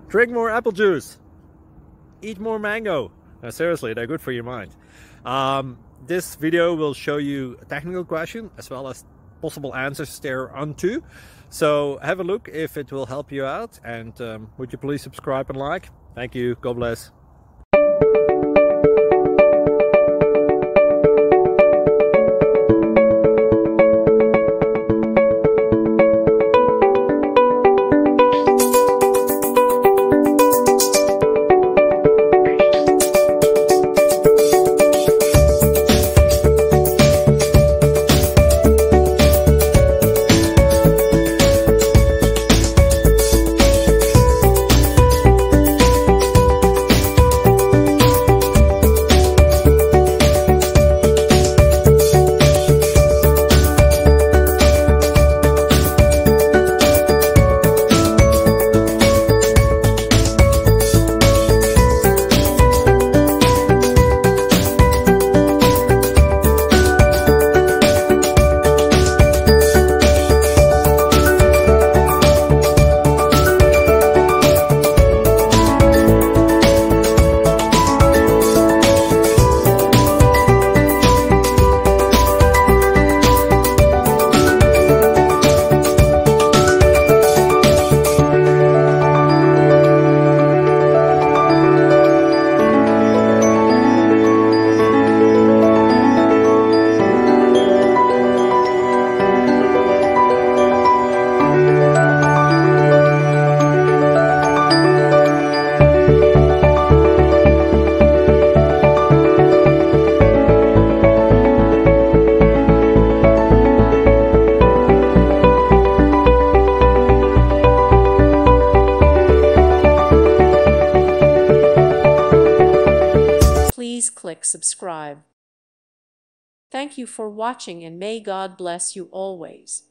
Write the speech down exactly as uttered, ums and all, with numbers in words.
Drink more apple juice. Eat more mango. No, seriously, they're good for your mind. Um, this video will show you a technical question as well as possible answers thereunto. So have a look if it will help you out, and um, would you please subscribe and like? Thank you. God bless. Please click subscribe. Thank you for watching, and may God bless you always.